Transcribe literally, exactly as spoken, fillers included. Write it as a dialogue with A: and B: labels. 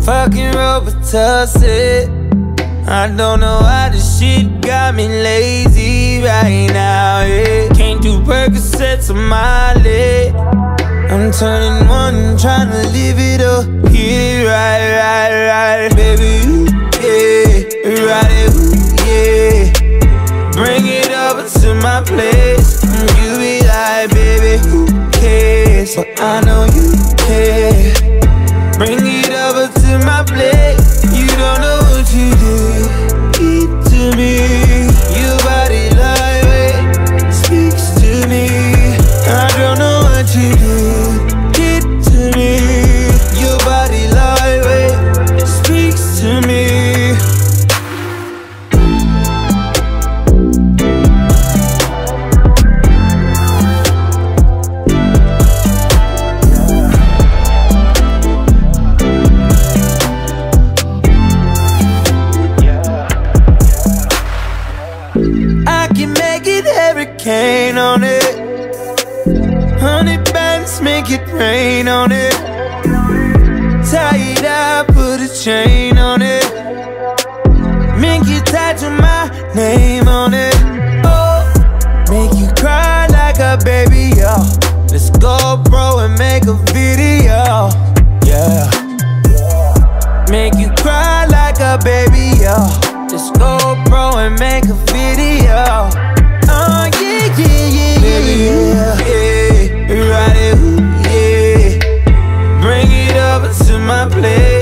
A: Fuckin Robitussin. I don't know why this shit got me lazy right now, yeah. Can't do Percocets on my leg. I'm turning one, trying to live it up. Get it right, right, right. Baby, ooh, yeah, ride it, ooh, yeah. Bring it over to my place. You be like, baby, who cares? But I know you care. Bring it over to my place. You don't know what you did it to me. Your body lightweight speaks to me. I don't know what you did it to me. Your body lightweight speaks to me. Hurricane on it. Hunnid bands make it rain on it. Tie it up, put a chain on it. Make you tattoo my name on it. Oh, make you cry like a baby, yo. Let's go, bro, and make a video, yeah. Make you cry like a baby, yo. Let's go, bro, and make a video. Oh, yeah, yeah, yeah, baby, yeah, yeah, ride it, ooh, yeah. Bring it over to my place.